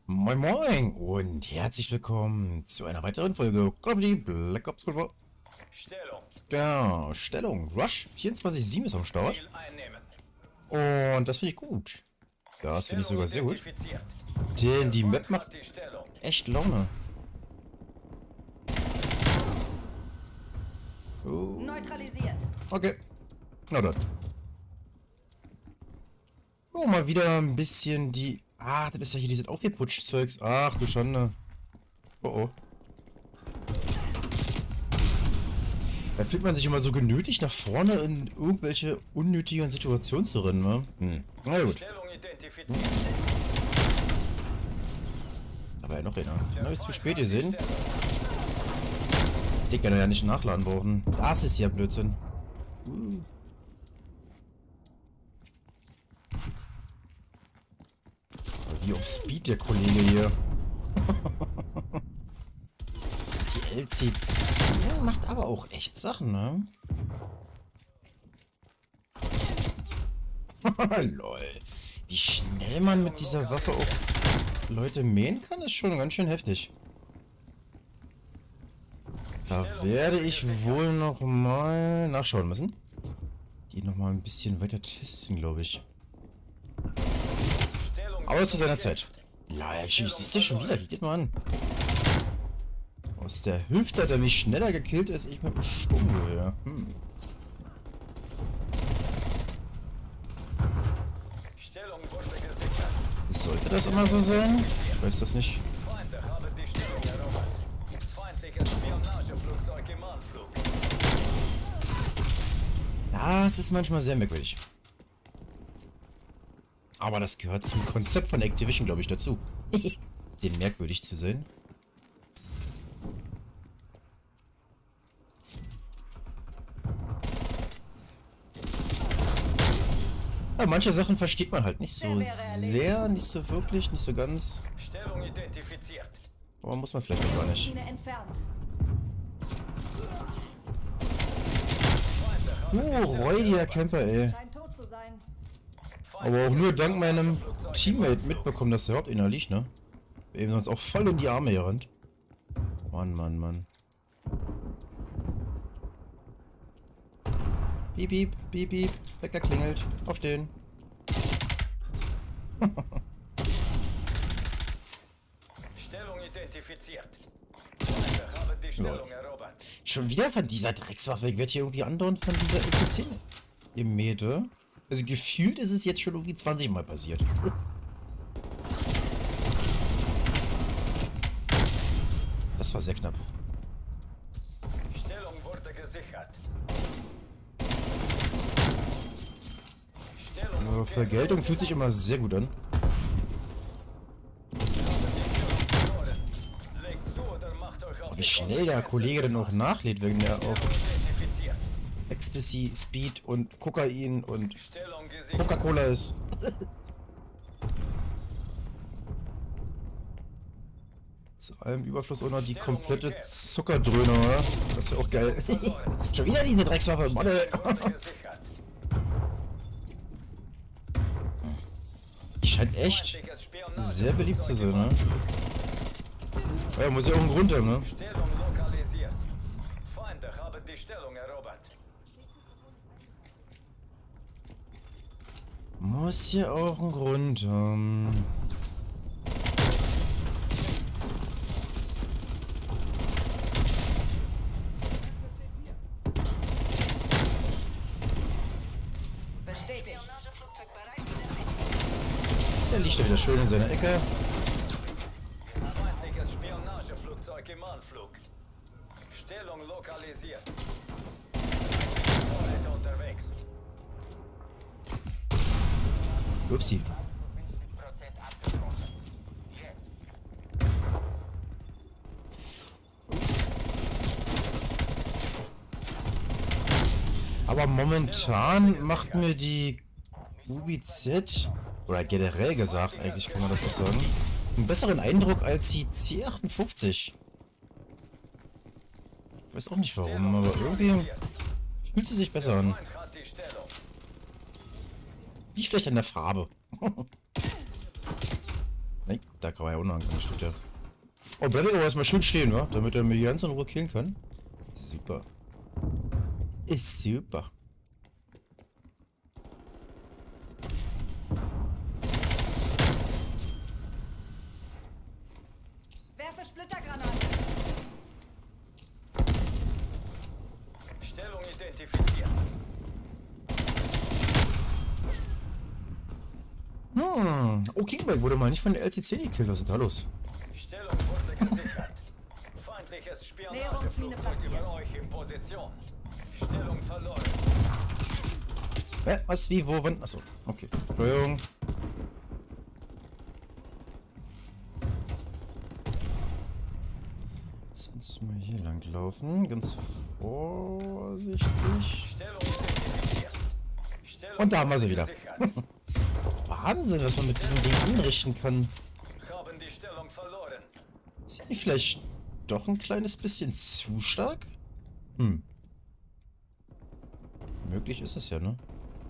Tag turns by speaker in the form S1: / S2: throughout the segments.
S1: Moin Moin und herzlich willkommen zu einer weiteren Folge Call of Duty Black Ops Cold War.
S2: Stellung.
S1: Genau, Stellung. Rush 24/7 ist am Start.
S2: Ziel einnehmen.
S1: Und das finde ich gut. Das finde ich sogar sehr gut.
S2: Identifiziert.
S1: Denn die Map macht
S2: Die Stellung.
S1: echt Laune. Oh,
S3: Neutralisiert.
S1: okay. Na dann. Oh, mal wieder ein bisschen die... Ah, das ist ja hier dieses Aufgeputsch-Zeugs. Ach du Schande. Oh oh. Da fühlt man sich immer so genötigt, nach vorne in irgendwelche unnötigen Situationen zu rennen, ne? Na gut.
S2: Stellung identifiziert.
S1: Aber ja, noch einer. Den habe ich zu spät gesehen. Den kann er ja nicht nachladen brauchen. Das ist ja Blödsinn. Wie auf Speed der Kollege hier. Die LCC macht aber auch echt Sachen, ne? Lol. Wie schnell man mit dieser Waffe auch Leute mähen kann, ist schon ganz schön heftig. Da werde ich wohl noch mal nachschauen müssen. Die noch mal ein bisschen weiter testen, glaube ich. Aber es ist seiner Zeit. Ja, siehst du schon wieder? Guck dir mal an. Aus der Hüfte hat er mich schneller gekillt als ich mit dem Sturmgewehr.
S2: Stellung wurde gesichert.
S1: Sollte das immer so sein? Ich weiß das nicht.
S2: Feinde haben die Stellung erobert. Feindliches Spionageflugzeug im Anflug.
S1: Das ist manchmal sehr merkwürdig. Aber das gehört zum Konzept von Activision, glaube ich, dazu. Sehr merkwürdig zu sein. Ja, manche Sachen versteht man halt nicht so sehr, nicht so wirklich, nicht so ganz.
S2: Stellung identifiziert.
S1: Aber muss man vielleicht auch gar nicht.
S3: Schiene entfernt.
S1: Räudiger Camper, ey.
S3: Scheint tot zu sein.
S1: Aber auch nur dank meinem Teammate mitbekommen, dass der überhaupt inner liegt, ne? Eben sonst auch voll in die Arme gerannt. Mann, Mann, Mann. Piep, piep, piep, piep. Wecker klingelt. Aufstehen.
S2: Stellung identifiziert. Feinde haben die Stellung erobert.
S1: Schon wieder von dieser Dreckswaffe. Ich werde hier irgendwie andauernd von dieser ECC gemäht, oder? Also gefühlt ist es jetzt schon irgendwie 20 Mal passiert. Das war sehr knapp.
S2: Stellung wurde gesichert. Stellung
S1: Aber Vergeltung fühlt sich immer sehr gut an.
S2: legt zu oder macht euch auf
S1: Wie schnell der Kollege dann auch nachlädt, wenn der auch
S2: identifiziert.
S1: Ecstasy, Speed und Kokain und
S2: Stellung gesichert.
S1: Coca-Cola ist. Zu allem Überfluss auch noch die komplette Zuckerdröhne, oder? Das ist ja auch geil. Schon wieder diese Dreckswaffe, Mann, ey.
S2: Gesichert.
S1: Die scheint echt
S2: Feindliches Spionageflugzeug
S1: sehr beliebt zu sein,
S2: im
S1: ne?
S2: Anflug.
S1: Ja, muss ja auch einen Grund haben, ne?
S2: Stellung lokalisiert. Feinde haben die Stellung erobert.
S1: Muss ja auch einen Grund haben.
S3: Bestätigt.
S1: Der liegt da wieder schön in seiner Ecke.
S2: Feindliches Spionageflugzeug im Anflug. Stellung lokalisiert. Vorräte unterwegs.
S1: Upsi. Aber momentan macht mir die UBZ, oder generell gesagt, eigentlich kann man das auch sagen, einen besseren Eindruck als die C58. Ich weiß auch nicht warum, aber irgendwie fühlt sie sich besser an.
S2: Feind hat die Stellung.
S1: Liegt vielleicht an der Farbe. Nein, da kann man ja auch noch ankommen, stimmt ja. Oh, bleib aber erstmal schön stehen, wa? Damit er mir ganz in Ruhe killen kann. Super. Ist super.
S3: Werfe Splittergranate.
S2: Stellung identifiziert.
S1: Oh, Kingback wurde mal nicht von der LCC gekillt. Was ist denn da los?
S2: Stellung wurde gesichert. Feindliches Spionageflugzeug über euch in Position. Stellung verloren.
S1: Was, wie, wo, wann? Achso, okay. Entschuldigung. Sonst mal hier lang laufen. Ganz vorsichtig.
S2: Stellung identifiziert. Stellung
S1: Und da haben wir sie wieder.
S2: gesichert.
S1: Wahnsinn, was man mit diesem Ding anrichten kann.
S2: Haben die Stellung verloren.
S1: Ist die vielleicht doch ein kleines bisschen zu stark? Möglich ist es ja, ne?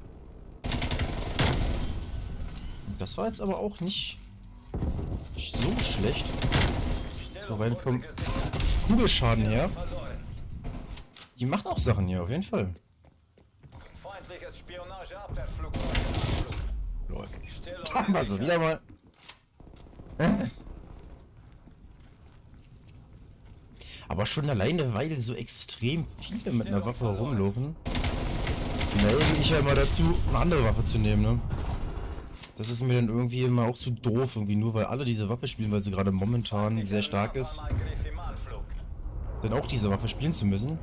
S1: Das war jetzt aber auch nicht so schlecht. So rein vom Kugelschaden her.
S2: Verloren.
S1: Die macht auch Sachen hier, auf jeden Fall.
S2: Feindliches Spionageabwehrflugzeug im Anflug.
S1: Lol.
S2: Stellung
S1: Haben wir sie wieder mal. Aber schon alleine, weil so extrem viele mit einer Waffe herumlaufen, neige ich ja immer dazu, eine andere Waffe zu nehmen, ne? Das ist mir dann irgendwie immer auch zu doof, irgendwie nur weil alle diese Waffe spielen, weil sie gerade momentan sehr stark ist,
S2: Angriff im Anflug.
S1: dann auch diese Waffe spielen zu müssen.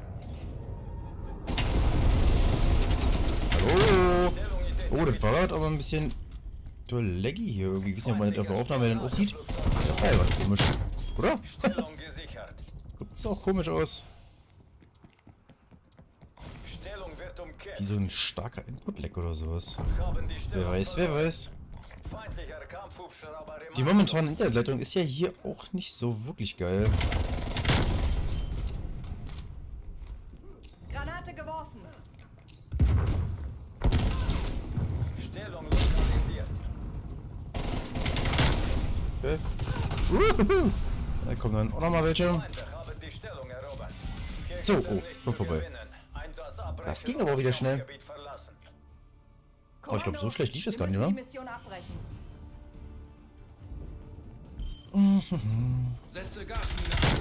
S1: Hallo? Oh, das war halt aber ein bisschen laggy hier irgendwie. Ich weiß nicht, ob man das auf der Aufnahme dann aussieht. Ja, war komisch. Oder?
S2: Stellung gesichert.
S1: Sieht auch komisch aus.
S2: Stellung wird umkehrt.
S1: Wie so ein starker Input-Lag oder sowas.
S2: Haben die Stellung
S1: Wer weiß, wer
S2: verloren.
S1: weiß.
S2: Feindlicher Kampfhubschrauber im
S1: Die momentane Internetleitung ist ja hier auch nicht so wirklich geil.
S3: Granate geworfen.
S2: Stellung lokalisiert.
S1: Okay. Uhuhu. Da kommen dann auch nochmal welche.
S2: Feinde haben die Stellung erobert. Hier
S1: So,
S2: gibt es
S1: oh,
S2: nichts
S1: schon
S2: zu
S1: vorbei.
S2: gewinnen. Einsatz abbrechen
S1: Das ging
S2: und
S1: aber auch wieder
S2: das
S1: schnell.
S2: Kampfgebiet verlassen.
S1: Oh, ich glaube, so schlecht lief das gar nicht,
S3: Wir
S1: oder?
S3: müssen die Mission abbrechen.
S4: Setze Gasmine an.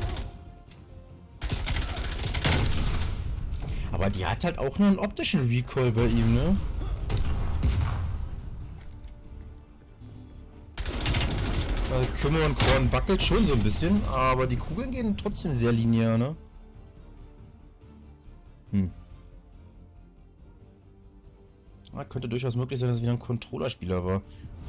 S1: Aber die hat halt auch nur einen optischen Recoil bei ihm, ne? Kümmel und Korn wackelt schon so ein bisschen, aber die Kugeln gehen trotzdem sehr linear, ne? Könnte durchaus möglich sein, dass es wieder ein Controllerspieler war.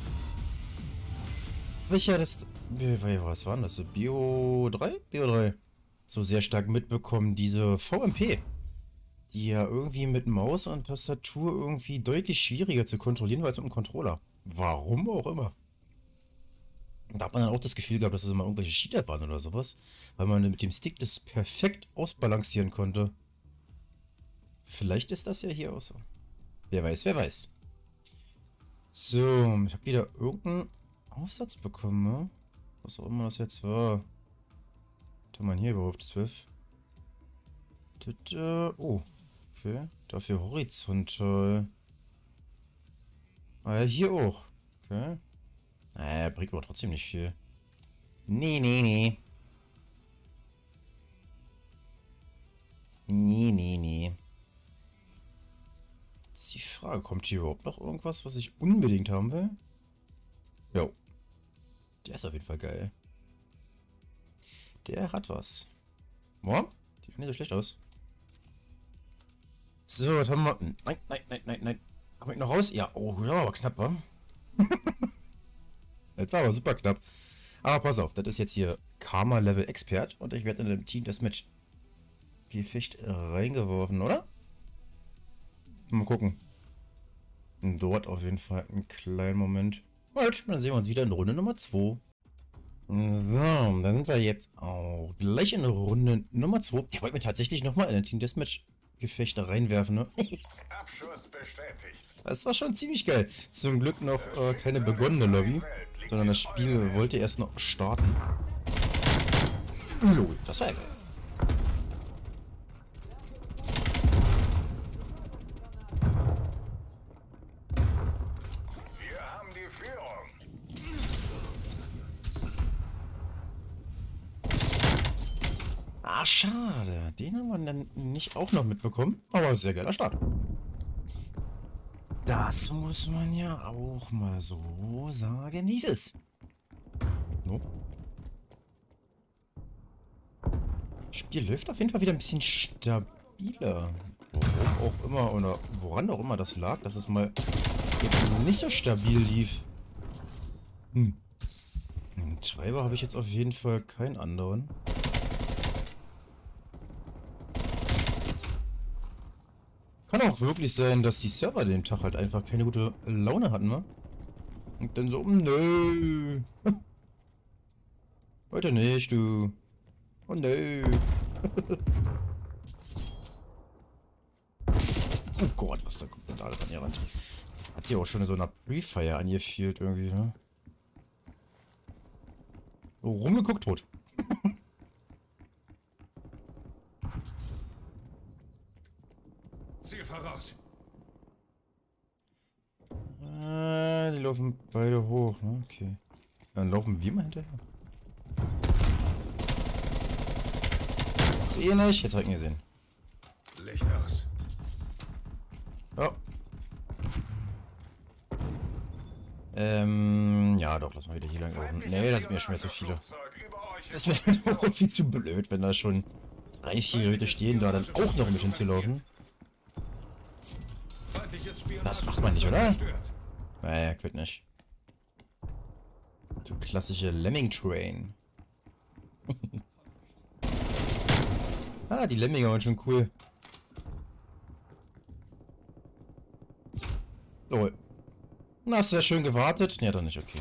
S1: Welcher das... Was war denn das? Bio 3? Bio 3. So sehr stark mitbekommen, diese VMP. Die ja irgendwie mit Maus und Tastatur irgendwie deutlich schwieriger zu kontrollieren, als mit dem Controller. Warum auch immer. Da hat man dann auch das Gefühl gehabt, dass das immer irgendwelche Cheater waren oder sowas. Weil man mit dem Stick das perfekt ausbalancieren konnte. Vielleicht ist das ja hier auch so. Wer weiß, wer weiß. So, ich habe wieder irgendeinen Aufsatz bekommen, ne? Was auch immer das jetzt war. Was haben wir hier überhaupt? 12. Oh, okay. Dafür horizontal. Ah ja, hier auch. Okay. Naja, bringt aber trotzdem nicht viel. Nee, nee, nee. Nee, nee, nee. Jetzt ist die Frage, kommt hier überhaupt noch irgendwas, was ich unbedingt haben will? Jo. Der ist auf jeden Fall geil. Der hat was. Boah, sieht nicht so schlecht aus. So, was haben wir? Nein, nein, nein, nein, nein. Komm ich noch raus? Ja, oh, ja, aber knapp, wa? Das war aber super knapp. Aber pass auf, das ist jetzt hier Karma Level Expert und ich werde in dem Team das Match Gefecht reingeworfen, oder? Mal gucken. Dort auf jeden Fall einen kleinen Moment. Gut, dann sehen wir uns wieder in Runde Nummer 2. So, dann sind wir jetzt auch gleich in Runde Nummer 2. Ich wollte mir tatsächlich nochmal in ein Team Deathmatch Gefecht reinwerfen, ne?
S5: Abschuss bestätigt.
S1: Das war schon ziemlich geil. Zum Glück noch keine begonnene Lobby. Sondern das Spiel wollte erst noch starten. Lol, das war ja geil.
S2: Wir haben die Führung.
S1: Ah, schade. Den haben wir dann nicht auch noch mitbekommen. Aber sehr geiler Start. Das muss man ja auch mal so sagen, wie es ist. No. Spiel läuft auf jeden Fall wieder ein bisschen stabiler. Warum auch immer oder woran auch immer das lag, dass es mal nicht so stabil lief. Einen Treiber habe ich jetzt auf jeden Fall keinen anderen. Kann auch wirklich sein, dass die Server den Tag halt einfach keine gute Laune hatten, ne? Und dann so, nö. Heute nicht, du. Oh nö. Oh Gott, was da kommt denn da alles an ihr Rand? Hat sie auch schon so eine Pre-Fire angefühlt irgendwie, ne? So, rumgeguckt, tot.
S2: Ziel voraus.
S1: Ah, die laufen beide hoch, ne? Okay. Dann laufen wir mal hinterher. Sehe nicht, jetzt hab ich ihn gesehen.
S2: Licht aus.
S1: Ja. Ja doch, lass mal wieder hier lang laufen. Nee, das sind mir schon wieder zu viele. Das wäre doch irgendwie zu blöd, wenn da schon 30 Leute stehen, da dann auch noch mit hinzulaufen. Das macht man nicht, oder? Naja, quit nicht. So klassische Lemming-Train. Ah, die Lemminger waren schon cool. Lol. Na, hast du ja schön gewartet? Ja, doch nicht, okay.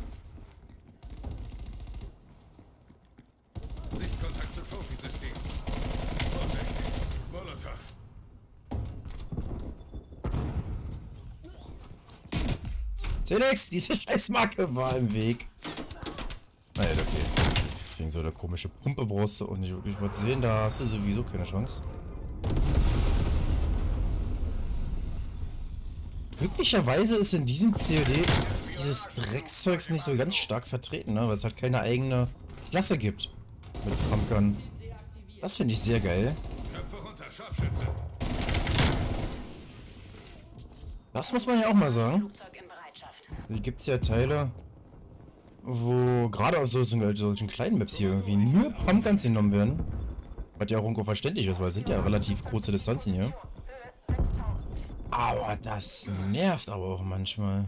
S2: Sichtkontakt zum Trophy-System. Vorsicht. Molotov.
S1: Seh nix, diese Scheißmarke war im Weg. Naja, okay. Wegen so eine komische Pumpe brauchst du auch nicht wirklich was sehen, da hast du sowieso keine Chance. Glücklicherweise ist in diesem COD dieses Dreckszeugs nicht so ganz stark vertreten, ne? Weil es halt keine eigene Klasse gibt. Mit Pumpgun. Das finde ich sehr geil. Das muss man ja auch mal sagen. Hier gibt es ja Teile, wo gerade auf solchen kleinen Maps hier irgendwie nur Pumpguns genommen werden. Was ja auch irgendwo verständlich ist, weil es sind ja relativ kurze Distanzen hier. Aber das nervt aber auch manchmal.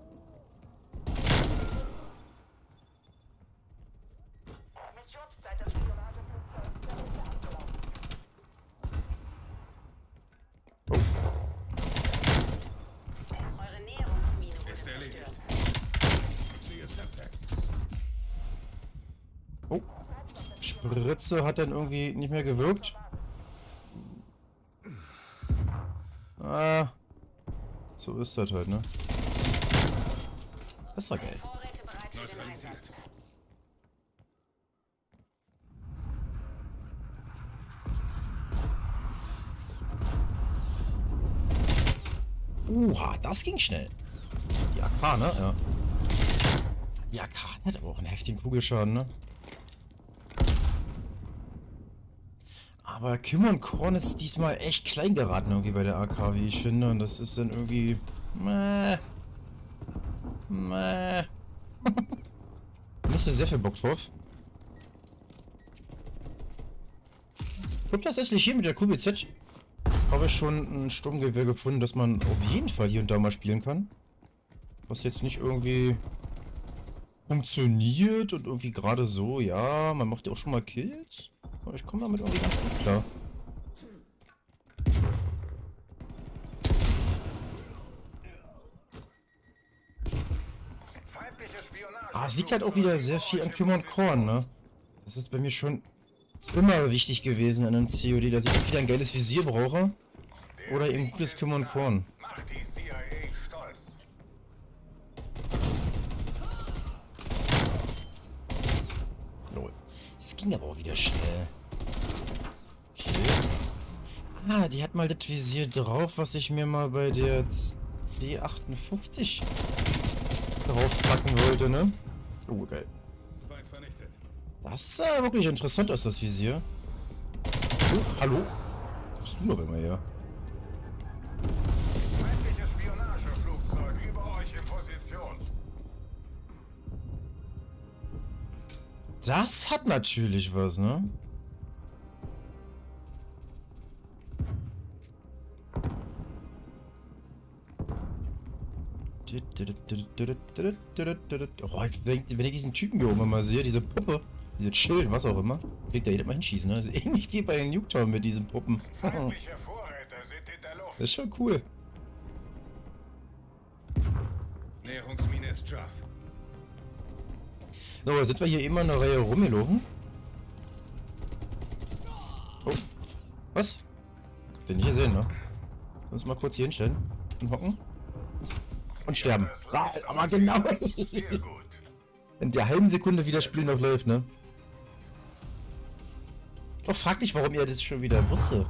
S2: Ist erledigt.
S1: Oh. Spritze hat dann irgendwie nicht mehr gewirkt. Ah. So ist das halt, ne? Das war geil.
S2: Neutralisiert.
S1: Das ging schnell. Die AK, ne? Ja. Die AK hat aber auch einen heftigen Kugelschaden, ne? Aber Kim und Korn ist diesmal echt klein geraten irgendwie bei der AK, wie ich finde. Und das ist dann irgendwie... Nicht so sehr viel Bock drauf. Ich glaube tatsächlich hier mit der QBZ habe ich schon ein Sturmgewehr gefunden, das man auf jeden Fall hier und da mal spielen kann. Was jetzt nicht irgendwie funktioniert und irgendwie gerade so, ja, man macht ja auch schon mal Kills. Aber ich komme damit irgendwie ganz gut klar. Es liegt halt auch wieder sehr viel an Kim und Korn, ne? Das ist bei mir schon immer wichtig gewesen in einem COD, dass ich entweder ein geiles Visier brauche oder eben gutes Kim und Korn.
S2: Macht die CIA stolz.
S1: Das ging aber auch wieder schnell. Okay. Ah, die hat mal das Visier drauf, was ich mir mal bei der D58 draufpacken wollte, ne? Oh, geil. Das sah wirklich interessant aus, das Visier. Oh, hallo? Kommst du noch immer her?
S4: Feindliches Spionageflugzeug über euch in Position.
S1: Das hat natürlich was, ne? Oh, wenn ich diesen Typen hier oben mal sehe, diese Puppe, dieses Schild, was auch immer, kriegt er jedes Mal hinschießen, ne? Das ist ähnlich wie bei Nuketown mit diesen Puppen.
S4: Feindliche Vorräte sind in der Luft.
S1: Das ist schon cool.
S4: Näherungsmine ist scharf.
S1: So, sind wir hier immer in einer Reihe rumgelaufen? Oh. Was? Habt ihr nicht gesehen, ne? Uns mal kurz hier hinstellen und hocken. Und sterben. Ah, aber genau.
S4: Sehr gut.
S1: In der halben Sekunde, wie das Spiel noch läuft, ne? Doch frag dich, warum ihr das schon wieder wusste.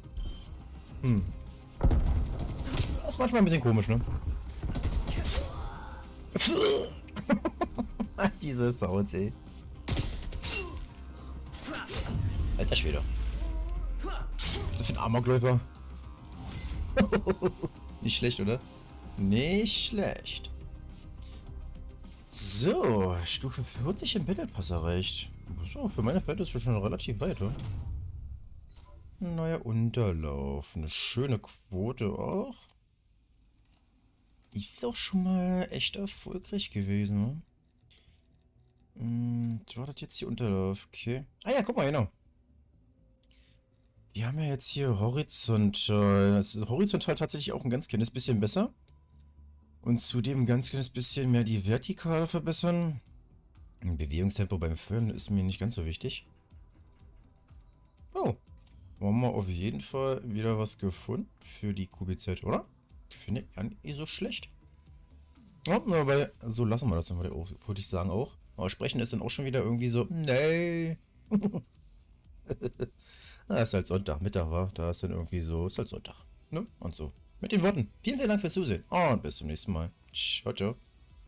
S1: Das ist manchmal ein bisschen komisch, ne? Diese Sounds, ey. Alter Schwede. Was ist für ein Amokläufer? Nicht schlecht, oder? Nicht schlecht. So, Stufe 40 im Battle Pass erreicht. So, für meine Verhältnisse schon relativ weit, oder? Neuer Unterlauf. Eine schöne Quote auch. Ist auch schon mal echt erfolgreich gewesen, ne? Was war das jetzt hier Unterlauf? Okay. Ah ja, guck mal, genau. Wir haben ja jetzt hier horizontal. Das ist horizontal tatsächlich auch ein ganz kleines bisschen besser. Und zudem ein ganz kleines bisschen mehr die Vertikale verbessern. Ein Bewegungstempo beim Föhn ist mir nicht ganz so wichtig. Oh. Haben wir auf jeden Fall wieder was gefunden für die QBZ, oder? Ich finde ja nicht so schlecht. Ja, aber so lassen wir das dann, würde ich sagen auch. Aber sprechen ist dann auch schon wieder irgendwie so, nee. Ist halt Sonntag, Mittag war. Da ist dann irgendwie so, ist halt Sonntag. Ne? Und so. Mit den Worten. Vielen, vielen Dank fürs Zusehen. Und bis zum nächsten Mal. Ciao, ciao.